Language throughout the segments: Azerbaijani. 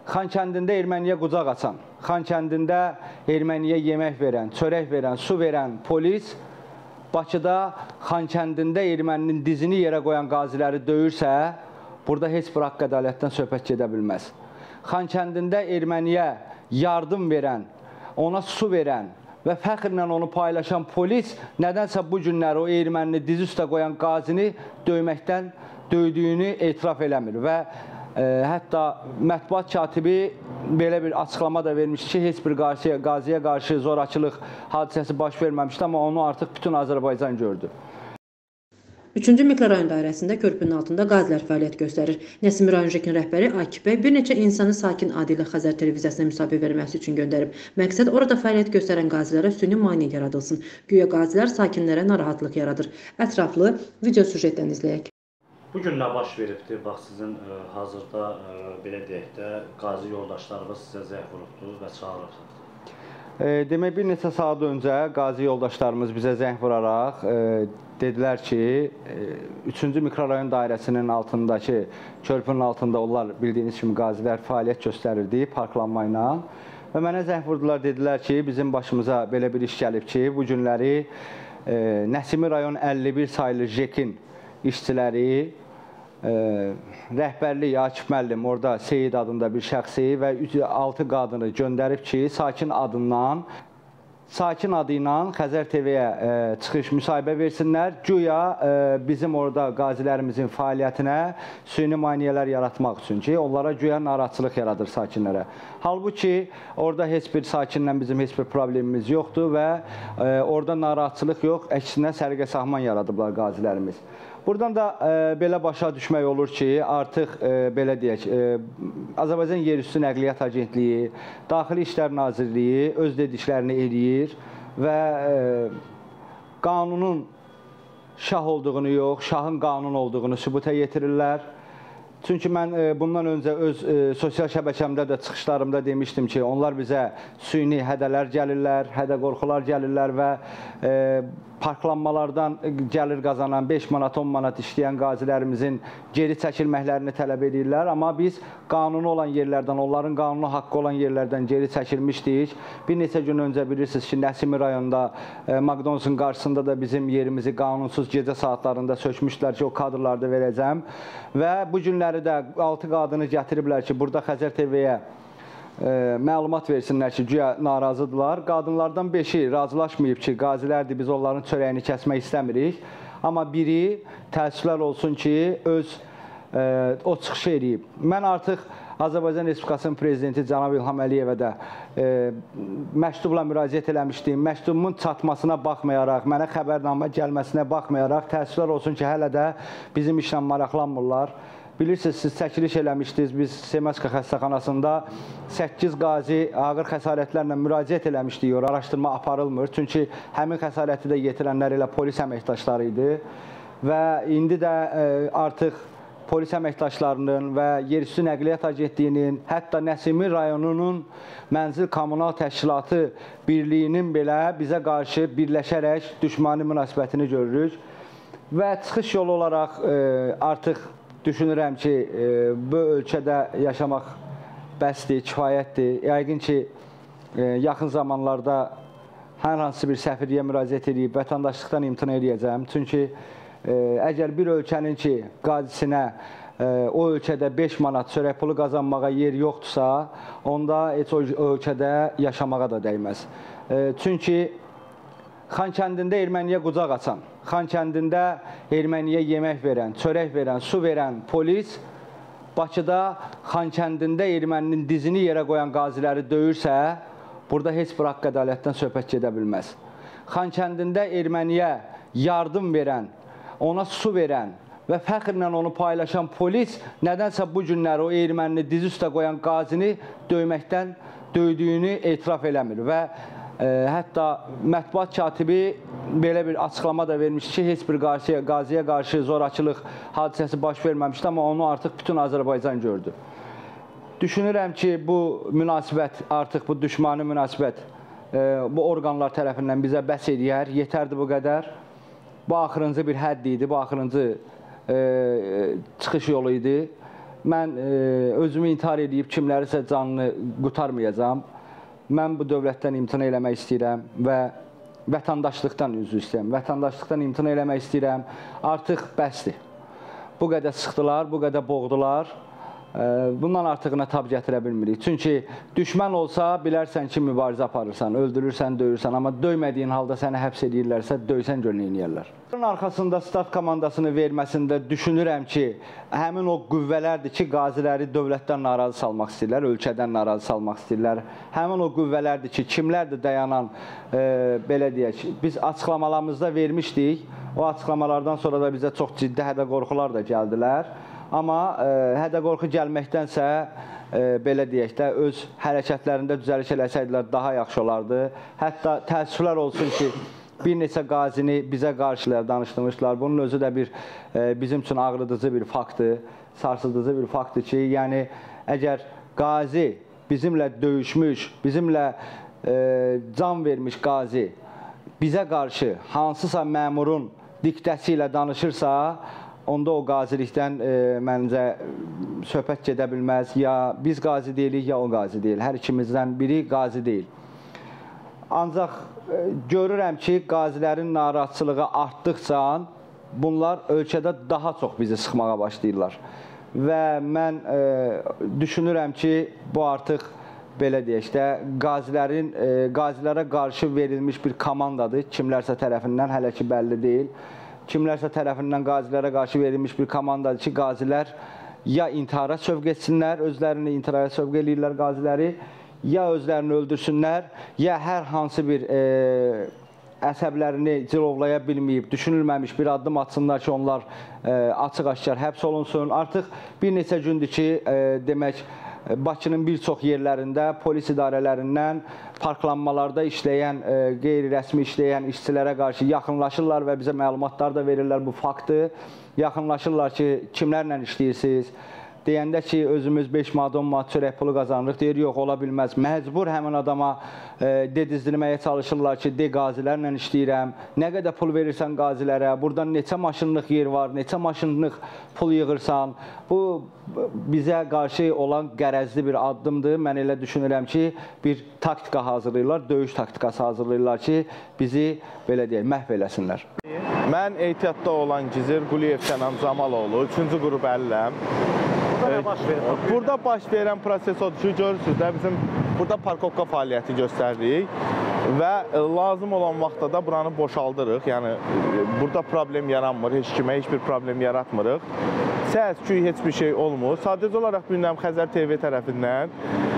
Xankəndində erməniyə qucaq açan, Xankəndində erməniyə yemək verən, çörək verən, su verən polis Bakıda Xankəndində erməninin dizini yerə qoyan qaziləri döyürsə, burada heç bir haqq ədalətdən söhbət gedə bilməz. Xankəndində erməniyə yardım verən, ona su verən və fəxrlə onu paylaşan polis nədənsə bu günləri o ermənini dizi üstə qoyan qazini döydüyünü etiraf eləmir və hətta mətbuat katibi belə bir açıqlama da vermişdi ki, heç bir qaziyə qarşı zorakılıq hadisəsi baş verməmişdi, amma onu artıq bütün Azərbaycan gördü. 3-cü mikrorayon dairəsində körpünün altında qazilər fəaliyyət göstərir. Nəsimi rayon JEK-in rəhbəri Akif bəy bir neçə insanı sakin Adilə Xəzər televiziyasına müsahibə verməsi üçün göndərib. Məqsəd orada fəaliyyət göstərən qazilərə süni müayinə yaradılsın. Güya qazilər sakinlərə narahatlıq yaradır. Ətraflı video süjetdən izləyək. Bu gün nə baş veribdir? Bax, sizin hazırda belə deyək də qazi yoldaşlarınız sizə zəng vurubdur və çağırıbdır. Demək, bir neçə saat öncə qazi yoldaşlarımız bizə zəng vuraraq dedilər ki, 3-cü mikrorayon dairəsinin altındakı, körpünün altında onlar bildiyiniz kimi qazilər fəaliyyət göstərirdi parklanma ilə. Və mənə zəng vurdular, dedilər ki, bizim başımıza belə bir iş gəlib ki, bu günləri Nəsimi rayon 51 sayılı JEK-in işçiləri, rəhbərlik Akif müəllim, orada Seyid adında bir şəxsi və 6 qadını göndərib ki, Sakin adı ilə Xəzər TV-yə çıxış müsahibə versinlər. Güya bizim orada qazilərimizin fəaliyyətinə süni maneələr yaratmaq üçün ki, onlara güya narahatçılıq yaradır sakinlərə. Halbuki, orada heç bir sakinlə bizim heç bir problemimiz yoxdur və orada narahatçılıq yox, əksinə səliqə-sahman yaradıblar qazilərimiz. Buradan da belə başa düşmək olur ki, artıq belə deyək, Azərbaycan Yerüstü Nəqliyyat Agentliyi, Daxili İşlər Nazirliyi öz dediklərini eləyir və qanunun şah olduğunu yox, şahın qanun olduğunu sübuta yetirirlər. Çünki mən bundan öncə öz sosial şəbəkəmdə də çıxışlarımda demişdim ki, onlar bizə süni hədələr gəlirlər, hədə qorxular gəlirlər və parklanmalardan gəlir qazanan 5 manat, 10 manat işləyən qazilərimizin geri çəkilməklərini tələb edirlər. Amma biz qanunu olan yerlərdən, onların qanunu haqqı olan yerlərdən geri çəkilmişdik. Bir neçə gün öncə bilirsiniz ki, Nəsimi rayonunda McDonald's-ın qarşısında da bizim yerimizi qanunsuz gecə saatlarında sökmüşdülər ki, o kadrlarda verəcəm. Və bu günləri də 6 qadını gətiriblər ki, burada Xəzər TV-yə məlumat versinlər ki, güya narazıdırlar. Qadınlardan 5-i razılaşmayıb ki, qazilərdir, biz onların çörəyini kəsmək istəmirik. Amma biri təəssüflər olsun ki, o çıxışı eləyib. Mən artıq Azərbaycan Respublikasının Prezidenti Cənab İlham Əliyevə də məktubla müraciət eləmişdim. Məktubumun çatmasına baxmayaraq, mənə xəbərnamə gəlməsinə baxmayaraq, təəssüflər olsun ki, hələ də bizim işlə maraqlanmırlar. Bilirsiniz, siz çəkiliş eləmişdiniz, biz Semeska xəstəxanasında 8 qazi ağır xəsarətlərlə müraciət eləmişdik, araşdırma aparılmır. Çünki həmin xəsarəti də yetirənlər elə polis əməkdaşları idi. Və indi də artıq polis əməkdaşlarının və Yerüstü Nəqliyyat Agentliyinin, hətta Nəsimi rayonunun Mənzil Kommunal Təşkilatı Birliyinin belə bizə qarşı birləşərək düşmani münasibətini görürük. Və çıxış yolu olaraq artıq düşünürəm ki, bu ölkədə yaşamaq bəsdir, kifayətdir. Yəqin ki, yaxın zamanlarda hər hansı bir səfirliyə müraciət edib vətəndaşlıqdan imtina edəcəm. Çünki əgər bir ölkənin ki, qazisinə o ölkədə 5 manat çörək pulu qazanmağa yer yoxdursa, onda heç o ölkədə yaşamağa da dəyməz. Çünki Xankəndində erməniyə qucaq açan, Xankəndində erməniyə yemək verən, çörək verən, su verən polis Bakıda Xankəndində erməninin dizini yerə qoyan qaziləri döyürsə, burada heç bir haqq ədalətdən söhbət gedə bilməz. Xankəndində erməniyə yardım verən, ona su verən və fəxrlə onu paylaşan polis nədənsə bu günləri o ermənini dizi üstə qoyan qazini döydüyünü etiraf eləmir və hətta mətbuat katibi belə bir açıqlama da vermişdi ki, heç bir qaziyə qarşı zorakılıq hadisəsi baş verməmişdi, amma onu artıq bütün Azərbaycan gördü. Düşünürəm ki, bu münasibət, artıq bu düşmani münasibət bu orqanlar tərəfindən bizə bəs edər, yetərdi bu qədər. Bu axırıncı bir hədd idi, bu axırıncı çıxış yolu idi. mən özümü intihar edib kimlərisə canını qurtarmayacağam. Mən bu dövlətdən imtina eləmək istəyirəm və vətəndaşlıqdan üzr istəyirəm. Vətəndaşlıqdan imtina eləmək istəyirəm. Artıq bəsdir. Bu qədər sıxdılar, bu qədər boğdular. Bundan artığına tab gətirə bilmirik. Çünki düşmən olsa bilərsən ki, mübarizə aparırsan, öldürürsən, döyürsən. Amma döymədiyin halda səni həbs edirlərsə, döysən gör nə eləyərlər. Bunun arxasında start komandasını verməsində düşünürəm ki, həmin o qüvvələrdir ki, qaziləri dövlətdən narazı salmaq istəyirlər, ölkədən narazı salmaq istəyirlər. Həmin o qüvvələrdir ki, kimlərdir dayanan, belə deyək, biz açıqlamalarımızda vermişdik. O açıqlamalardan sonra da bizə çox ciddi hədə-qorxular da gəldilər. Amma hədə-qorxu gəlməkdənsə, belə deyək də, öz hərəkətlərində düzəliş eləsəydilər daha yaxşı olardı. Hətta təəssüflər olsun ki, bir neçə qazini bizə qarşı danışdırmışlar. Bunun özü də bizim üçün ağrıdıcı bir faktdır, sarsıdıcı bir faktdır ki, yəni əgər qazi bizimlə döyüşmüş, bizimlə can vermiş qazi bizə qarşı hansısa məmurun diktəsi ilə danışırsa, onda o qazilikdən məncə söhbət gedə bilməz. Ya biz qazi deyilik, ya o qazi deyil. Hər ikimizdən biri qazi deyil. Ancaq görürəm ki, qazilərin narahatçılığı artdıqca bunlar ölkədə daha çox bizi sıxmağa başlayırlar. Və mən düşünürəm ki, bu artıq belə deyək də, qazilərə qarşı verilmiş bir komandadır. Kimlərsə tərəfindən hələ ki bəlli deyil. Kimlərsə tərəfindən qazilərə qarşı verilmiş bir komandadır ki, qazilər ya intihara sövq etsinlər, özlərini intihara sövq edirlər qaziləri, ya özlərini öldürsünlər, ya hər hansı bir əsəblərini cilovlaya bilməyib, düşünülməmiş bir addım atsınlar ki, onlar açıq-aşkar həbs olunsun. Artıq bir neçə gündür ki, demək, Bakının bir çox yerlərində polis idarələrindən parklanmalarda işləyən, qeyri-rəsmi işləyən işçilərə qarşı yaxınlaşırlar və bizə məlumatlar da verirlər bu faktı. Yaxınlaşırlar ki, kimlərlə işləyirsiniz? Deyəndə ki, özümüz 5 manat, 10 manat çörək pulu qazanırıq, deyir, yox, ola bilməz. Məcbur həmin adama dedizdirməyə çalışırlar ki, qazilərlə işləyirəm. Nə qədər pul verirsən qazilərə, buradan neçə maşınlıq yer var, neçə maşınlıq pul yığırsan. Bu, bizə qarşı olan qərəzli bir addımdır. Mən elə düşünürəm ki, bir taktika hazırlayırlar, döyüş taktikası hazırlayırlar ki, bizi, belə deyək, məhv eləsinlər. Mən ehtiyatda olan Gizir Quliyev Kənan Camaloğlu, 3-cü qrup əliləm. Burada baş verən proses odur ki, görürsünüz də, bizim burada parkovka fəaliyyəti göstəririk və lazım olan vaxtda da buranı boşaldırıq. Yəni, burada problem yaranmır, heç kimə heç bir problem yaratmırıq. Səs-küy heç bir şey olmur. Sadəcə olaraq bilirəm Xəzər TV tərəfindən,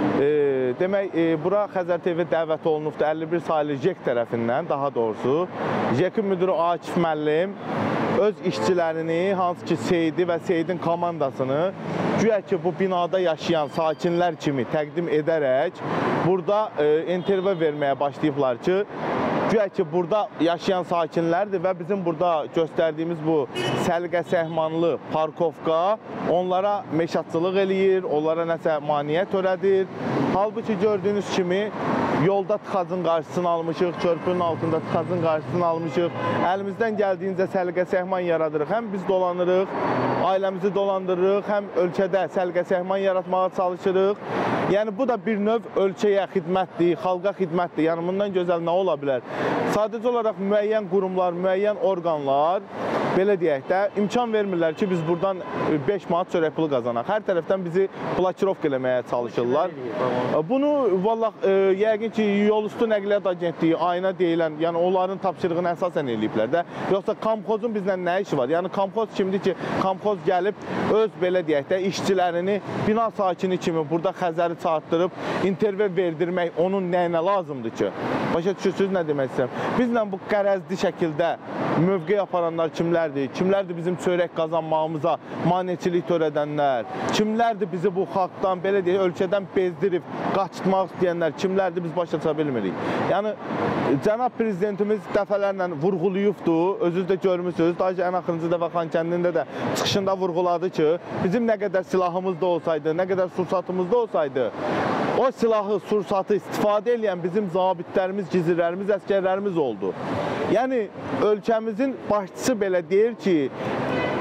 demək, bura Xəzər TV dəvət olunubdur 51 sayılı JEK tərəfindən, daha doğrusu. JEK-in müdürü Akif müəllim öz işçilərini, hansı ki Seyidi və Seyidin komandasını güya ki bu binada yaşayan sakinlər kimi təqdim edərək burada intervyu verməyə başlayıblar ki, güya ki burada yaşayan sakinlərdir və bizim burada göstərdiyimiz bu səliqə-səhmanlı parkovka onlara meşatçılıq eləyir, onlara nəsə maneə törədir. Halbuki gördüyünüz kimi yolda tıxacın qarşısını almışıq, körpünün altında tıxacın qarşısını almışıq. Əlimizdən gəldiyincə səliqə-səhman yaradırıq. Həm biz dolanırıq, ailəmizi dolandırırıq, həm ölkədə səliqə-səhman yaratmağa çalışırıq. Yəni, bu da bir növ ölkəyə xidmətdir, xalqa xidmətdir. Yəni, bundan gözəl nə ola bilər? Sadəcə olaraq müəyyən qurumlar, müəyyən orqanlar, belə deyək də, imkan vermirlər ki, biz buradan 5 manat çörək pulu qazanaq. Hər tərəfdən bizi blokirovka eləməyə çalışırlar. Bunu, vallah, yəqin ki, yolüstü nəqliyyat agentliyi, ayna deyilən, yəni onların tapşırığını əsasən eləyiblər də. Yoxsa komxozun bizlə nə işi var? Yəni, komxoz kimdir ki, komxoz gəlib öz, belə deyək də, işçilərini bina sakini kimi burada Xəzəri çartdırıb, intervyu verdirmək onun nəyinə lazımdır ki? Başa düşürsünüz nə demək istəyirəm? Bizlə bu qərəzli şəkildə mövqe aparanlar kimlərdir? Kimlərdir bizim çörək qazanmağımıza maneçilik törədənlər? Kimlərdir bizi bu xalqdan, belə deyək, ölkədən bezdirib, qaçırtmaq istəyənlər? Kimlərdir biz başa çıxa bilmirik? Yəni, cənab prezidentimiz dəfələrlə vurğuluyubdur, özünüz də görmüsünüz. Daha ki, ən axırıncı dəfə Xankəndində də çıxışında vurğuladı ki, bizim nə qədər silahımız da olsaydı, nə qədər sursatımız da olsaydı, o silahı, sursatı istifadə edən bizim zabitlərimiz, gizirlərimiz, əskərlərimiz oldu. Yəni, ölkəmizin başçısı belə deyir ki,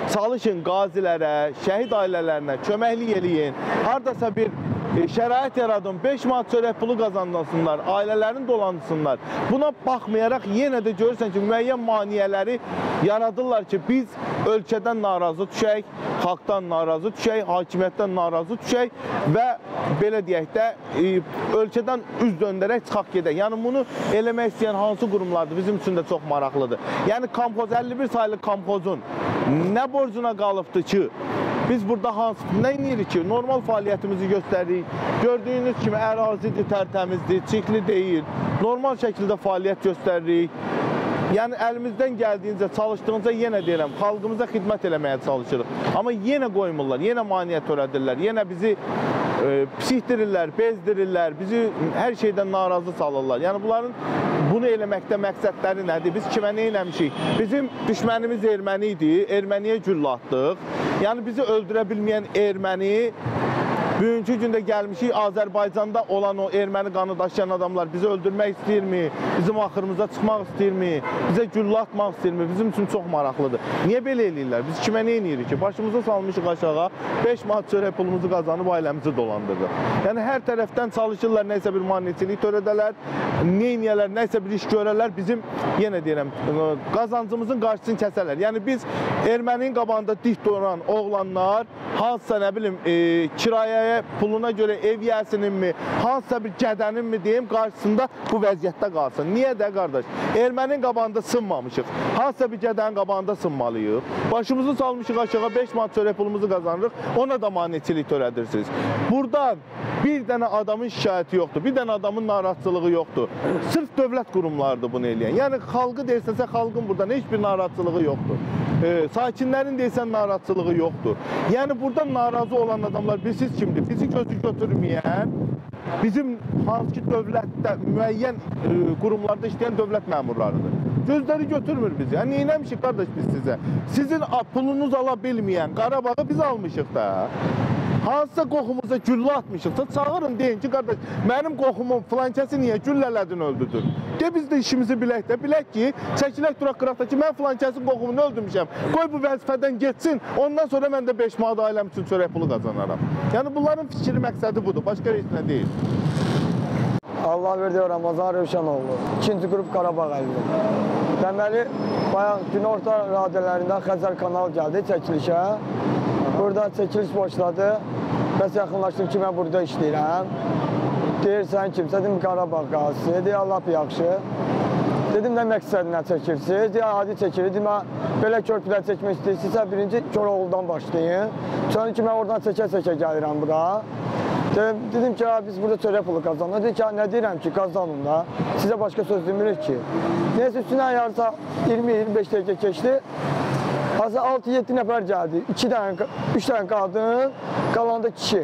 çalışın qazilərə, şəhid ailələrinə köməklik eləyin. Hardasa bir şərait yaradın, 5 manat çörək pulu qazansınlar, ailələrini dolansınlar. Buna baxmayaraq yenə də görürsən ki, müəyyən maneələri yaradırlar ki, biz ölkədən narazı düşək, xalqdan narazı düşək, hakimiyyətdən narazı düşək və belə deyək də ölkədən üz döndərək çıxaq gedək. Yəni bunu eləmək istəyən hansı qurumlardır bizim üçün də çox maraqlıdır. Yəni kompoz 51 saylı kompozun nə borcuna qalıbdır ki, biz burada nə edirik ki, normal fəaliyyətimizi göstəririk. Gördüyünüz kimi ərazidir, tərtəmizdir, çirkli deyil. Normal şəkildə fəaliyyət göstəririk. Yəni əlimizdən gəldiyincə, çalışdığınca yenə deyirəm, xalqımıza xidmət eləməyə çalışırıq. Amma yenə qoymurlar, yenə maneə törədirlər, yenə bizi psixdirirlər, bezdirirlər, bizi hər şeydən narazı salırlar. Yəni bunların bunu eləməkdə məqsədləri nədir? Biz kimə nə eləmişik? Bizim düşmənimiz erməni idi, erməniyə güllə atdıq. Yəni bizi öldürə bilməyən erməni, bugünkü gündə gəlmişik Azərbaycanda olan o erməni qanı daşıyan adamlar bizi öldürmək istəyirmi? Bizim axırımıza çıxmaq istəyirmi? Bizə güllə atmaq istəyirmi? Bizim üçün çox maraqlıdır. Niyə belə eləyirlər? Biz kimə nə eləyirik ki? Başımızı salmışıq aşağı, 5 manat çörək pulumuzu qazanıb ailəmizi dolandırırıq. Yəni hər tərəfdən çalışırlar, nəysə bir maneçilik törədələr, neyniyələr, nəysə bir iş görərlər, bizim yenə deyirəm, qazancımızın qarşısını kəsərlər. Yəni biz erməninin qabağında dik duran oğlanlar, hansısa nə bilim, kirayəyə puluna görə ev yəsininmi, hansısa bir gədəninmi deyim, qarşısında bu vəziyyətdə qalsın. Niyə də qardaş? Ermənin qabağında sınmamışıq. Hansısa bir gədənin qabağında sınmalıyıq. Başımızı salmışıq aşağı, 5 manat çörək pulumuzu qazanırıq, ona da maneçilik törədirsiniz. Buradan bir dənə adamın şikayəti yoxdur, bir dənə adamın narahatçılığı yoxdur. Sırf dövlət qurumlarıdır bunu eləyən. Yəni xalqı deyirsənsə, xalqın buradan heç bir narahatçılığı yoxdur. Sakinlərin deyilsən narahatçılığı yoxdur. Yəni burada narazı olan adamlar bilirsiniz kimdir? Bizi gözü götürməyən, bizim hansı ki dövlətdə, müəyyən qurumlarda işləyən dövlət məmurlarıdır. Gözləri götürmür bizi. Yəni neynəmişik qardaş biz sizə? Sizin pulunuz ala bilməyən Qarabağı biz almışıq da. Hansısa qoxumuza güllə atmışıqsa, çağırın deyin ki, qardaş, mənim qoxumun filankəsi niyə güllələdin öldürdün? De biz də işimizi bilək də, bilək ki, çəkilək duraq qıraqda ki, mən filankəsin qoxumunu öldürmüşəm. Qoy bu vəzifədən geçsin, ondan sonra mən də 5 manat ailəm üçün çörək pulu qazanaram. Yəni bunların fikri məqsədi budur, başqa heç nə deyil. Allah verdi Ramazan Rövşənoğlu, 2-ci qrup Qarabağ əlli. Deməli, bayaq günorta radyolarında Xəzər kanal gəldi çəkilişə. Burada çəkiliş başladı. Bəs yaxınlaşdım ki, mən burada işləyirəm. Deyirsən kimsə, dedim Qarabağ qazisi, deyir, lap yaxşı. Dedim, nə məqsədinə çəkirsiniz? Deyir, adi çəkilir. Dedim, belə körpülər çəkmək istəyirsinizsə, birinci Koroğludan başlayın. Sonra ki, mən oradan çəkə-çəkə gəlirəm bura. Dedim ki, biz burada çörək pulu qazanırıq. Dedim ki, nə deyirəm ki, qazanın da. Sizə başqa söz demirik ki. Neyse, üstündən yarısa 20-25 dəqiqə keçdi. Azı 6-7 nəfər gəldi, 3 dənə qadın, qalanda kişi.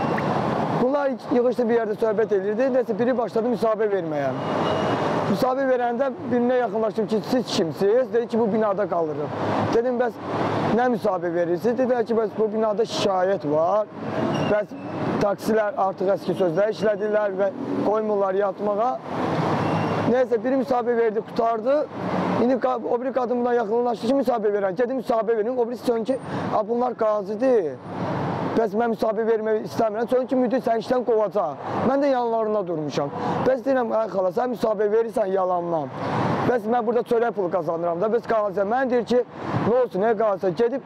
Bunlar yığışdı bir yerdə söhbət edirdi, nəsə biri başladı müsahibə verməyə. Müsahibə verəndə birinə yaxınlaşdım ki, siz kimsiniz? Dedi ki, bu binada qalırıq. Dedim, bəs nə müsahibə verirsiniz? Dedilər ki, bəs bu binada şikayət var. Bəs taksilər artıq əski sözlər işlədirlər və qoymurlar yatmağa. Neyse, biri müsahibə verdi, qutardı. İndi o biri qadınla yaxınlaşdı ki, müsahibə verən. Gedim müsahibə verin, o birisi sön ki, bunlar qazidir. Bəs mən müsahibə vermək istəmirəm. Sön ki, müdür sən işdən qovacaq. Mən də yanlarında durmuşam. Bəs deyirəm, ay xala, sən müsahibə verirsən yalandan. Bəs mən burada çörək pulu qazanıram da, bəs qaziyə. Mən deyir ki, nə olsun, nə qaziyə? Gedib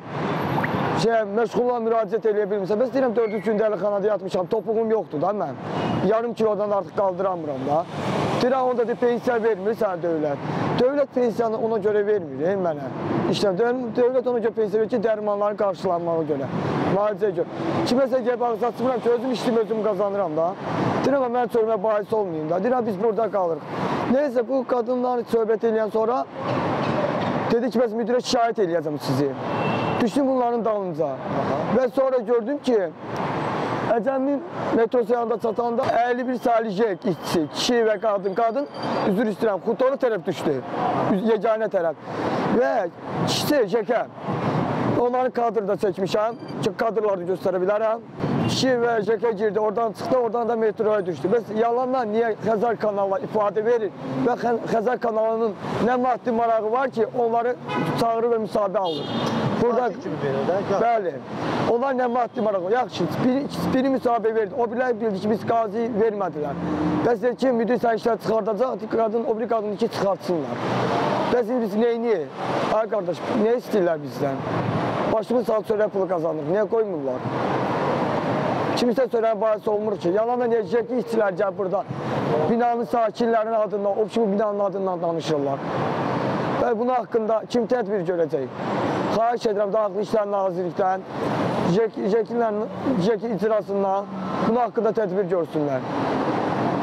məşğulla müraciət eləyə bilmirsən. Bəs deyirəm, 4-cü gündə əlixanada yatmışam, topuğum yoxdur da mən. Yarım kilodan artıq qaldıramıram da. Deyirəm, onda deyir, pensiya vermir sənə dövlət. Dövlət pensiyanı ona görə vermir mənə. İşte dövlət ona görə pensiya verir ki, dərmanları qarşılanmağa görə, müalicəyə görə. Kiməsə gəlib ağız açmıram ki, özüm işləyim, özüm qazanıram da. Deyirəm, mən çölmə bahis olmayayım da. Deyirəm, biz burada qalırıq. Neyse, bu qadınlar söhbət eləyən sonra dedi ki, bəs müdürə şikayət eləyəcəm sizi. Düşdüm bunların dalınca. Və sonra gördüm ki, Əcəmin metrosu yanında çatanda 51 saylı jek işçi, kişi və qadın, üzr istəyirəm, xutoru tərəf düşdü, yeganə tərəf. Və kişi jekə, onların kadrı da çəkmişəm, kadrları da göstərə bilərəm. kişi ve Jeke girdi, oradan çıktı, oradan da metroya düştü. Biz yalandan niye Xəzər kanalı ifade verir ve Xəzər kanalının ne maddi marağı var ki onları çağırır ve müsaade alır. Burada bəli. Onlar ne maddi marağı var. Yaxşı, biri müsaade verdi. O bile bildi ki biz qazi vermediler. Bəs ki müdür sərişlər çıxardacaq, qadın, o biri qadını ki çıxartsınlar. Bəs biz neyini? Ay qardaş, ne istəyirlər bizden? Başımız sağ çörək pulu kazanır. Niye koymurlar? Kimsə çörək bahisi olmur ki. Yalan da necə ki işçilər gəl burada. Binanın sakinlərinin adından, o kimi binanın adından danışırlar. Və bunun haqqında kim tədbir görəcək? Xahiş edirəm Daxili İşlər Nazirlikdən, JEK icrasından bunun haqqında tədbir görsünlər.